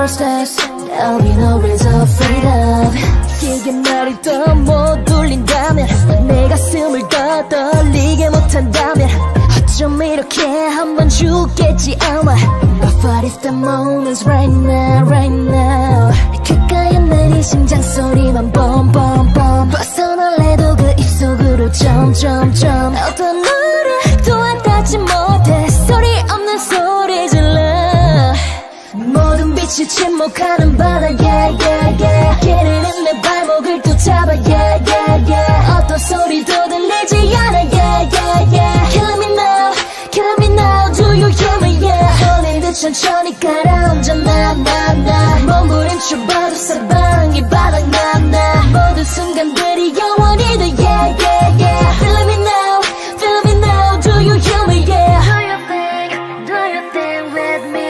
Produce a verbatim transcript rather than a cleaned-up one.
steps There'll be no reason afraid of 이게 말이 더 못 울린다면 내 가슴을 더 떨리게 못한다면 어쩜 이렇게 한번 죽겠지 아마 But what if the moment's right now, right now 가까이 내린 심장 소리만 봄봄봄 벗어날래도 그 입속으로 점점점 어떤 노래도 와닿지 못해 소리 없는 소리 질러 모든 빛이 침묵하는 바다 yeah yeah yeah 게으른 내 발목을 또 잡아 yeah yeah yeah 어떤 소리도 들리지 않아 yeah yeah yeah Killing me now, killing me now Do you hear me yeah 홀린 듯 천천히 가라앉아 나나나 몸부림쳐봐도 사방이 바닥나나 모든 순간들이 영원히 돼 yeah yeah yeah Feeling me now, feeling me now Do you hear me yeah Do you think, do you think with me